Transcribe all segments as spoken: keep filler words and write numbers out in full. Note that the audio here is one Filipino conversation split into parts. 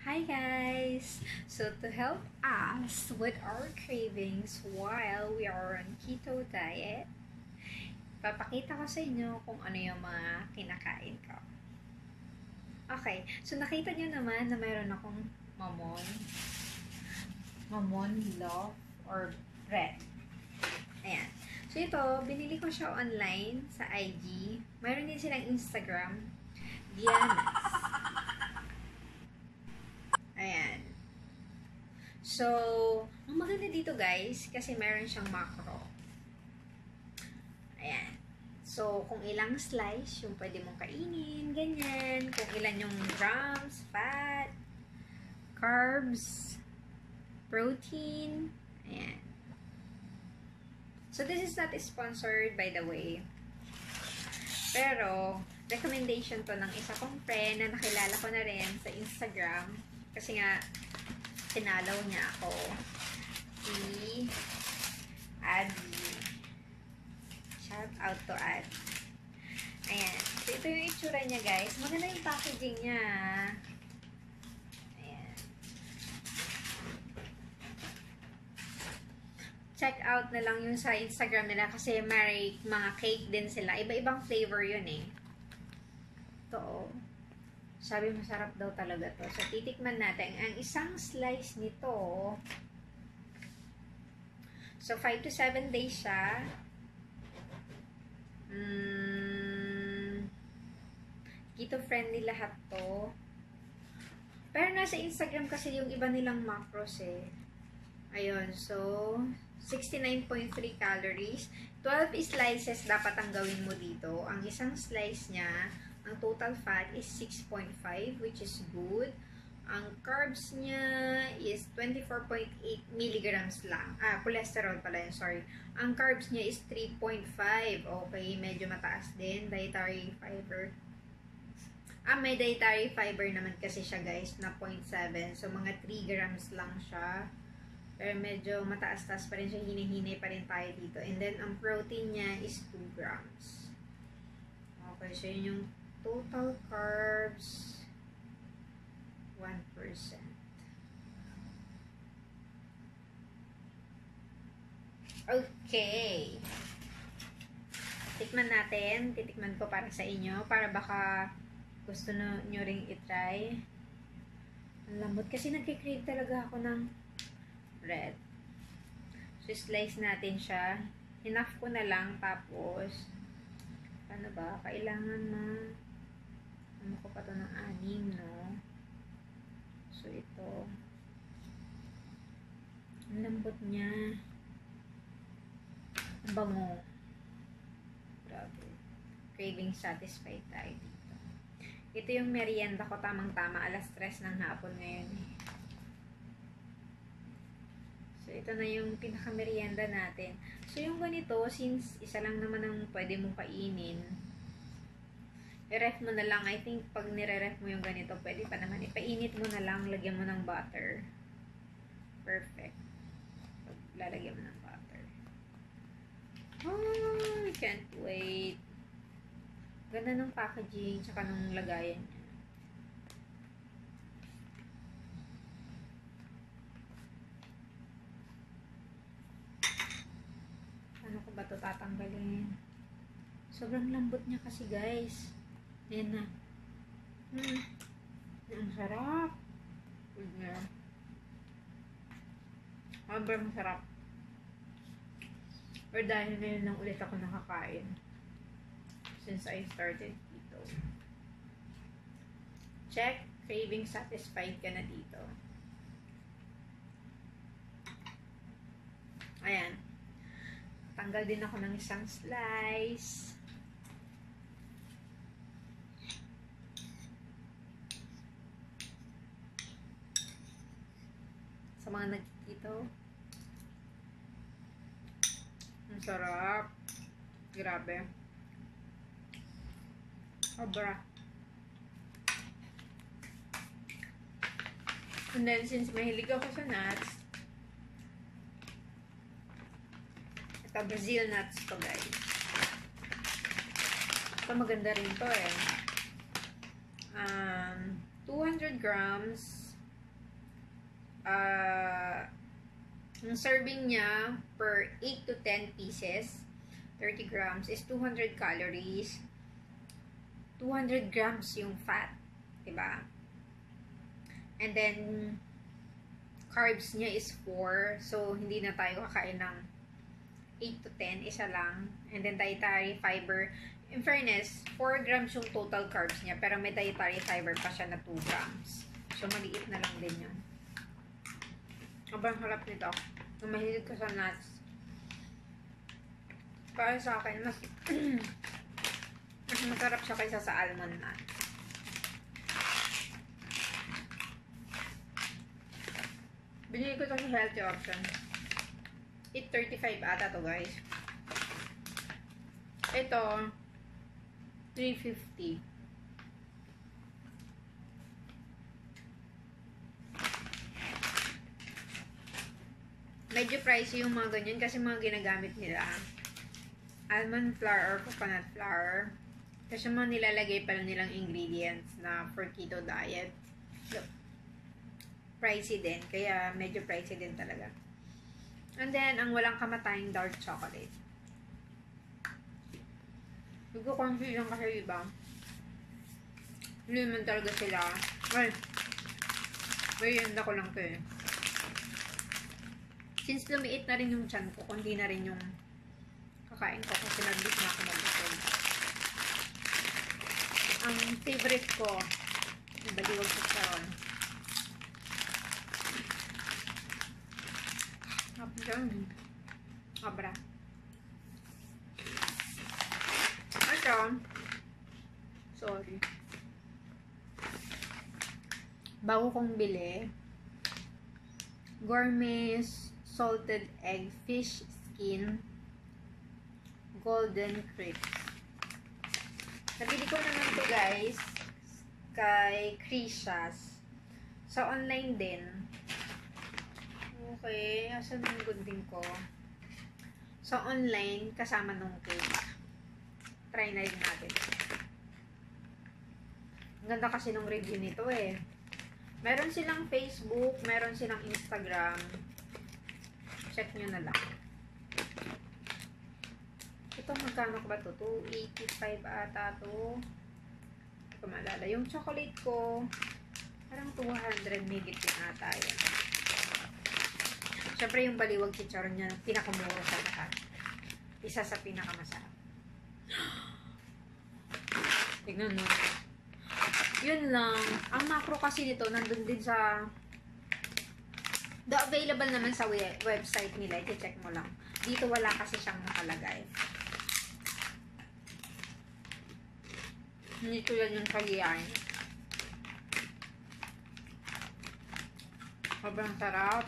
Hi guys! So to help us with our cravings while we are on keto diet, papakita ko sa inyo kung ano yung mga kinakain ko. Okay, so nakita nyo naman na mayroon akong mamon. Mamon loaf or bread. Ayan. So ito, binili ko siya online sa I G. Mayroon din silang Instagram. Dianas. Ayan. So, ang maganda dito guys, kasi meron siyang macro. Ayan. So, kung ilang slice yung pwede mong kainin, ganyan. Kung ilan yung grams, fat, carbs, protein. Ayan. So, this is not sponsored by the way. Pero, recommendation to ng isa kong friend na nakilala ko na rin sa Instagram. Kasi nga, sinalaw niya ako. Si Adi. Shout out to Adi. Ayan. So, ito yung itsura niya, guys. Maganda yung packaging niya. Ayan. Check out na lang yung sa Instagram nila kasi may mga cake din sila. Iba-ibang flavor yun eh. Ito. Sabi masarap daw talaga to. So, titikman natin. Ang isang slice nito, so, five to seven days siya. Mm, keto-friendly lahat to. Pero nasa Instagram kasi yung iba nilang macros eh. Ayun. So, sixty-nine point three calories. twelve slices dapat ang gawin mo dito. Ang isang slice niya, ang total fat is six point five, which is good. Ang carbs niya is twenty-four point eight milligrams lang. Ah, cholesterol pala yun, sorry. Ang carbs niya is three point five. Okay, medyo mataas din. Dietary fiber. Ah, may dietary fiber naman kasi siya guys, na zero point seven. So, mga three grams lang siya. Pero medyo mataas-taas pa rin siya. Hinihinay pa rin tayo dito. And then, ang protein niya is two grams. Okay, so yun yung total carbs, one percent. Okay. Tikman natin. Titikman ko para sa inyo. Para baka gusto na nyo ring itry. Ang lambot. Kasi nagkikrave talaga ako ng bread. So, slice natin siya. Enough ko na lang. Tapos, ano ba? Kailangan na ano ko pa to ng anim, no? So, ito. Ang lambot niya. Ang bango. Grabe. Craving satisfied tayo dito. Ito yung merienda ko tamang-tama. Alas tres ng hapon ngayon eh. So, ito na yung pinaka-merienda natin. So, yung ganito, since isa lang naman ang pwede mong kainin, i-ref mo na lang. I think pag nire-ref mo yung ganito, pwede pa naman. Ipainit mo na lang, lagyan mo ng butter. Perfect. Pag lalagyan mo ng butter. Oh, I can't wait. Ganda ng packaging, tsaka ng lagayan niya. Ano ko ba ito tatanggalin? Sobrang lambot niya kasi guys. Ayan na. Hmm. Ang sarap. Good na. Sobrang sarap. Or dahil ngayon lang ulit ako nakakain. Since I started keto. Check. Craving satisfied ka na dito. Ayan. Tanggal din ako ng isang slice. Sa mga nagkikito. Ang sarap. Grabe. Sobra. And then, since mahilig ako sa nuts, ito, Brazil nuts to guys. Ito, maganda rin to eh. Um, two hundred grams uh, yung serving niya per eight to ten pieces, thirty grams, is two hundred calories. two hundred grams yung fat. Diba? And then, carbs niya is four. So, hindi na tayo kakain ng eight to ten. Isa lang. And then, dietary fiber. In fairness, four grams yung total carbs niya. Pero may dietary fiber pa siya na two grams. So, maliit na lang din yun. Sobrang harap nito. Kung mahilig ko sa nuts. Para sa akin, mas mas masarap siya kaysa sa almond nuts. Binili ko ito sa healthy option. eight thirty-five ata to, guys. Ito, three fifty. Medyo pricey yung mga ganyan kasi mga ginagamit nila. Almond flour or coconut flour. Kasi mga nilalagay pala nilang ingredients na for keto diet. So, pricey din. Kaya medyo pricey din talaga. And then, ang walang kamatayang dark chocolate. Nagko-confuse lang kasi iba. Hindi naman talaga sila. Ay, merienda ko lang to eh. Since lumiit na rin yung chan ko, kundi na rin yung kakain ko kasi nag-bit na ako mag-bukod. Ang favorite ko, yung baliwag sa charon. Abra. Abra. Ito. Sorry. Bago kong bili. Gourmet salted egg fish skin golden crisp. Nabili ko naman to, guys, kay Krishas sa online din. Okay, asan yung gunting ko? Sa online kasama nung cake. Try na rin natin. Ang ganda kasi nung review nito eh. Meron silang Facebook, meron silang Instagram. Check nyo na lang. Ito, magkano ba ito? two eighty-five ata to. Hindi ko maalala. Yung chocolate ko, parang two hundred megit din ata yan. Siyempre, yung baliwag chicharon niya, pinakamura sa lahat. Isa sa pinakamasarap. Tignan mo. Yun lang. Ang macro kasi nito, nandun din sa the available naman sa web website nila. I-check mo lang. Dito wala kasi siyang nakalagay. Hindi ko yan yung kaliyan. Sobrang sarap.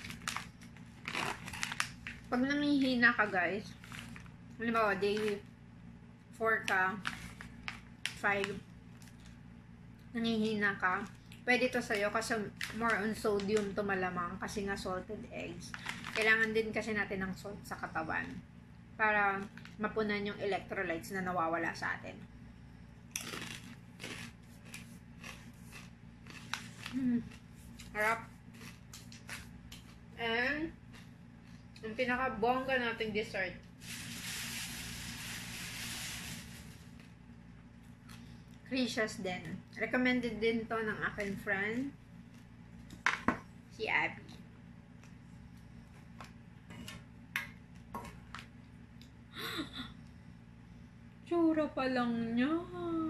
Pag namihina ka, guys, halimbawa, day four ka, five, nanghihina ka, pwede to sa'yo kasi more on sodium to malamang kasi nga salted eggs. Kailangan din kasi natin ng salt sa katawan para mapunan yung electrolytes na nawawala sa atin. Hmm. Harap. And ang pinaka-bongga nating dessert. Krishas din. Recommended din to ng aking friend, si Abby. Tsura pa lang niya.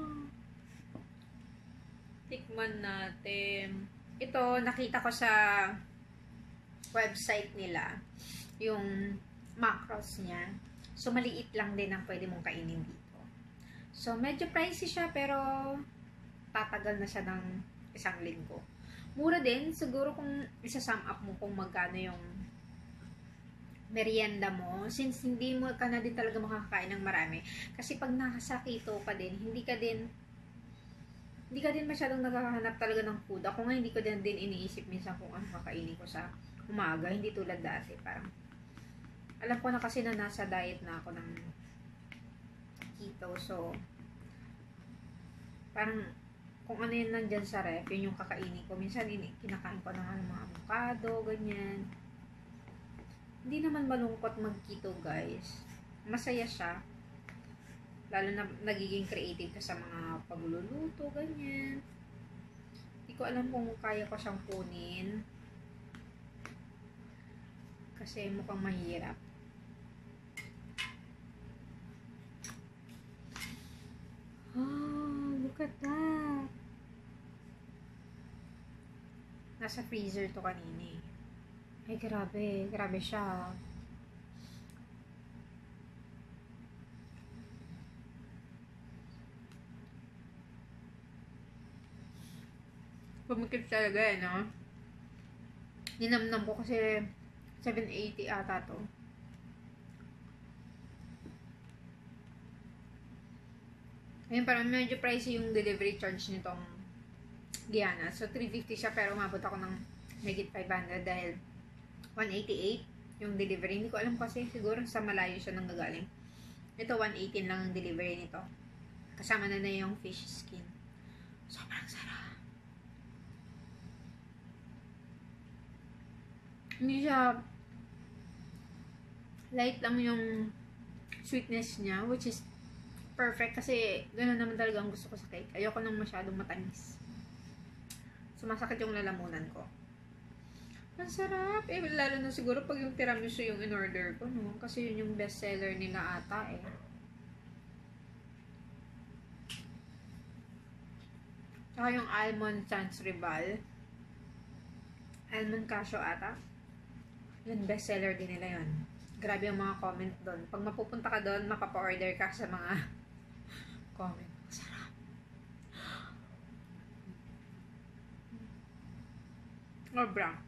Tikman natin. Ito, nakita ko sa website nila yung macros niya. So, maliit lang din ang pwede mong kainin dito. So, medyo pricey siya, pero tatagal na siya ng isang linggo. Mura din. Siguro kung isa-sum up mo kung magkano yung merienda mo. Since hindi mo ka na din talaga makakain ng marami. Kasi pag nasa keto ka din, hindi ka din hindi ka din masyadong naghahanap talaga ng food. Ako nga, hindi ko din, din iniisip minsan kung ano kakainin ko sa umaga. Hindi tulad dati. Parang alam ko na kasi na nasa diet na ako ng keto. So, parang kung ano yun nandyan sa ref, yun yung kakainin ko. Minsan, ini kinakain ko na nga ng mga avocado, ganyan. Hindi naman malungkot mag-keto, guys. Masaya siya. Lalo na nagiging creative ka sa mga pagluluto, ganyan. Hindi ko alam kung kaya ko siyang kunin. Kasi mukhang mahirap. Oh, look at that. Nasa freezer to kanina eh. Ay, grabe. Grabe siya. Pumikit talaga eh, no? Ninamnam ko kasi seven eighty ata to. Ayun, parang medyo pricey yung delivery charge nitong Giana. So, three fifty siya pero umabot ako ng higit five hundred dahil one eighty-eight yung delivery. Hindi ko alam kasi siguro sa malayo siya nang gagaling. Ito, one eighteen lang ang delivery nito. Kasama na na yung fish skin. Sobrang sarap. Hindi siya light lang yung sweetness niya, which is perfect kasi gano'n naman talaga ang gusto ko sa cake. Ayoko nang masyadong matamis. Sumasakit yung lalamunan ko. Ang sarap. Eh, lalo na siguro pag yung tiramisu yung in-order ko, no? Kasi yun yung best seller nila ata, eh. Saka yung almond chance rival. Almond cashew ata. Yun, best seller din nila yun. Grabe yung mga comment doon. Pag mapupunta ka doon, mapapa-order ka sa mga comment. Sarap. Sobra.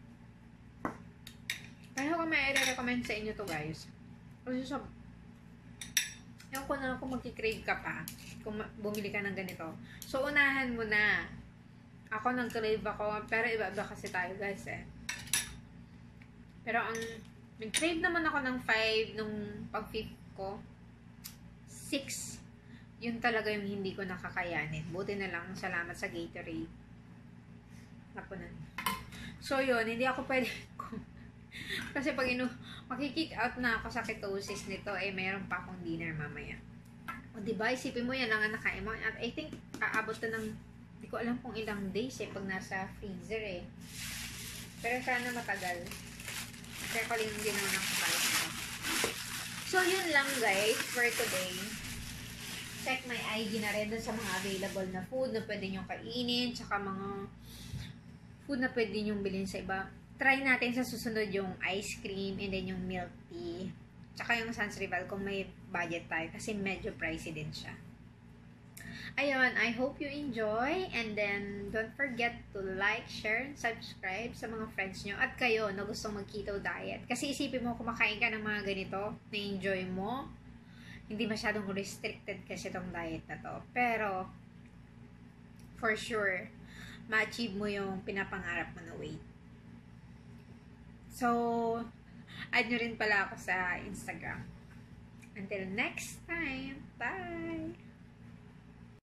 Kaya ko may i-recommend sa inyo to, guys. Kasi sa... Ewan ko na kung magkikrave ka pa. Kung bumili ka ng ganito. So, unahan mo na. Ako nag-crave ako. Pero iba-iba kasi tayo, guys, eh. Pero ang... Nag-crave naman ako ng five nung pag-fifth ko. six. Yun talaga yung hindi ko nakakayanin. Buti na lang. Salamat sa Gatorade. Napunan. So, yun. Hindi ako pwede... Kasi pag ino... Makikick out na ako sa ketosis nito, eh, mayroon pa akong dinner mamaya. O, diba? Isipin mo yan lang ang nakain mo. At I think, aabot na ng... Hindi ko alam kung ilang days, eh, pag nasa freezer, eh. Pero sana matagal. Kaya ko lang yung ginawa ng kapalit nito. So, yun lang guys for today. Check my I G na rin sa mga available na food na pwede nyo kainin. Tsaka mga food na pwede nyo bilhin sa iba. Try natin sa susunod yung ice cream and then yung milk tea. Tsaka yung Sans Rival kung may budget tayo. Kasi medyo pricey din siya. Ayun, I hope you enjoy and then don't forget to like, share, and subscribe sa mga friends nyo at kayo na gustong mag-keto diet. Kasi isipin mo, kumakain ka ng mga ganito, na-enjoy mo, hindi masyadong restricted kasi itong diet na to. Pero, for sure, ma-achieve mo yung pinapangarap mo na weight. So, add nyo rin pala ako sa Instagram. Until next time, bye!